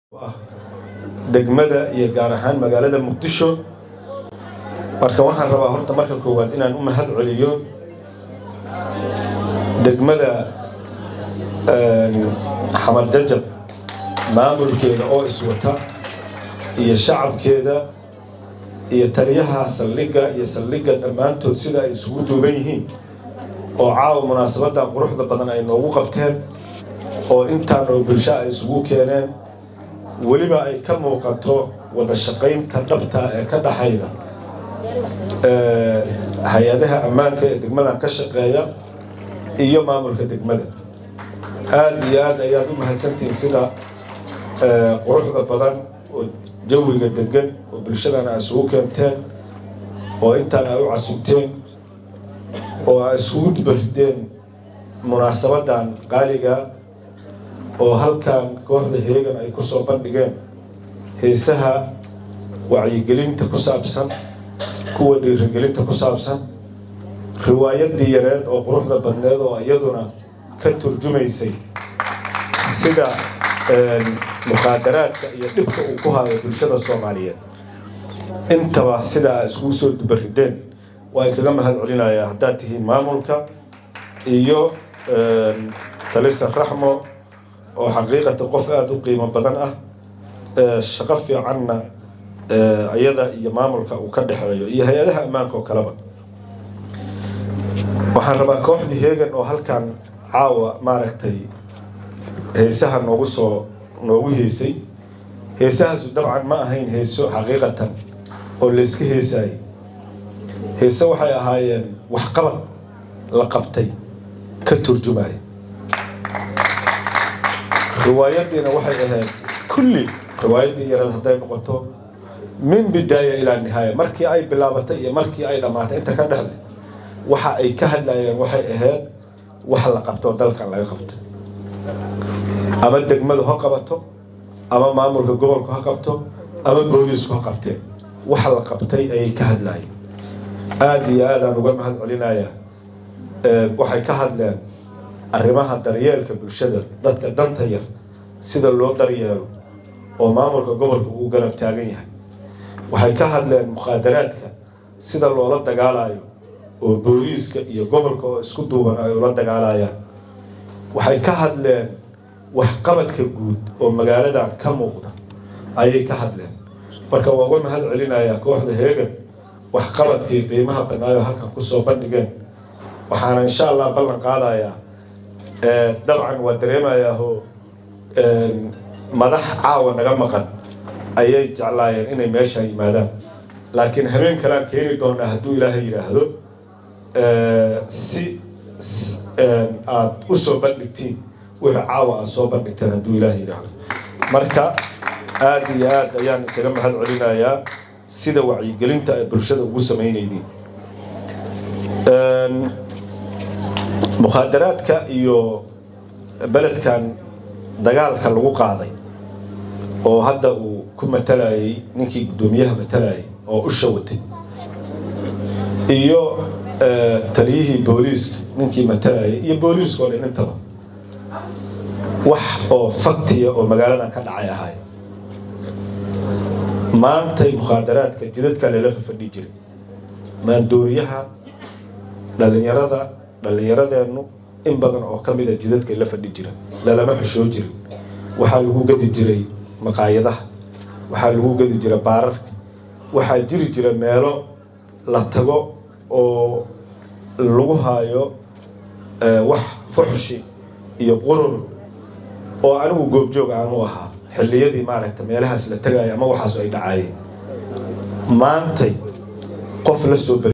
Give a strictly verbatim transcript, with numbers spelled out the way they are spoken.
degmada iyo gaar ahaan magaalada Muqdisho marka waxaan rabaa horta marka koowaad inaan u mahad celiyo degmada Xamar Jajab maamulkeeda oo iswata iyo shacabkeeda iyo taliyaha saldhigga iyo saldhigga dhamaantood sida ay isugu duuban yihiin oo caawa munaasabada quruxda badan ay noogu qabteen oo intaan oo bulshada ay isugu keeneen waliba ay ka muuqato wada shaqaynta dhabta ee ka dhaxayda ee hay'adaha ammaanka ee degmada ka shaqeeya iyo maamulka degmada aad iyo aad ayaad u mahadsantiin sida ee quruxda badan oo jawiga degan oo bulshadana isugu keenteen oo intaan ay u casubteen oo ay isugu dibardeen munaasabadan qaaliga oo halkan kooxda heegan ay ku soo bandhigeen heesaha wacyigelinta ku saabsan kuwa dhiirigelinta ku saabsan riwaayadii yareed oo quruxda badneed oo iyaduna ka turjumaysay sida muqaadaraadka iyo dhibka uu ku hayo bulshada Soomaaliyeed intaba sida isku soo dubarideen way kaga mahad celinayaa hadda tihiin maamulka iyo talisa raxmo oo xaqiiqatan qof aad u qiimo badan ah ee shaqo fiicanna ee ayada iyo maamulka uu ka dhaxeeyo iyo hay'adaha ammaanka oo kalaba waxaan rabaa kooxdii heegan oo halkan caawa maaragtay heesaha noogu soo noogu heesay heesahaas dabcan ma ahayn heeso xaqiiqatan oo la iska heesay heeso waxay ahaayeen wax qabad la qabtay ka turjumay روايتنا وحي أهل كل روايتي يرد هذا النقطة من بداية إلى النهاية مركي أي بلابتي مركي أي لمات أنت كده وحى أي كهل لا وحي أهل وحلا قبته ذلك الله يقبته أما الدجمل هو قبته أما مامور الجبل هو قبته أما البوليس هو قبته وحلا قبتي أي كهل لا آدي هذا نقول ما هذا علينا يا وحي كهل لا arrimaha daryeelka bulshada dadka danta yar sida loo daryeelo oo maamulka gobolka uu garab taagan yahay waxay ka hadleen muqaadaraadka sida loola dagaalayo oo booliiska iyo gobolka oo isku duuban ay ula dagaalayaan waxay ka hadleen wax qabadka guud oo magaalada ka muuqda ayay ka hadleen marka waa uga mahad celinayaa kooxda heegan wax qabadkii qiimaha banaayo halkan ku soo bandhigeen waxaan insha Allah ballan qaadayaa طبعا ودريما يا هو مدح عاون نجمقا أي جعلاين إني ماشي ماذا لكن همين كلام كيني دون هدو إلهي هذو سي أصوب بنكتين وعاون أصوب بنكتين هدو إلهي هذو مركا آدي آد يعني كلام هذا علينا يا سيدا وعي قلنت برشاد وسمين يدين مخدراتك iyo baladkan dagaalka lagu qaaday oo hadda uu ku matalayay ninkii gudoomiyaha matalayay oo u shawtay iyo taliyihii booliiska ninkii matalayay iyo booliiska oo intaba wax oo faktiya oo magaalada ka dhacay ahay maantay mukhadaraadka jidadka la fadhi jiray maandooriyaha dhalinyarada dhalinyaradeenu in badan oo kamid ah jidadka la fadhi jira lama xishoo jirin waxa lagu gadi jiray maqaayadaha waxa lagu gadi jiray baararka waxa jiri jira meelo la tago oo lagu haayo wax fuxshi iyo qurur oo anigu goobjoog aan u ahaa xilliyadii maaragtay meelahaas la tagay ama waxaas ay dhacay maantay qof la soo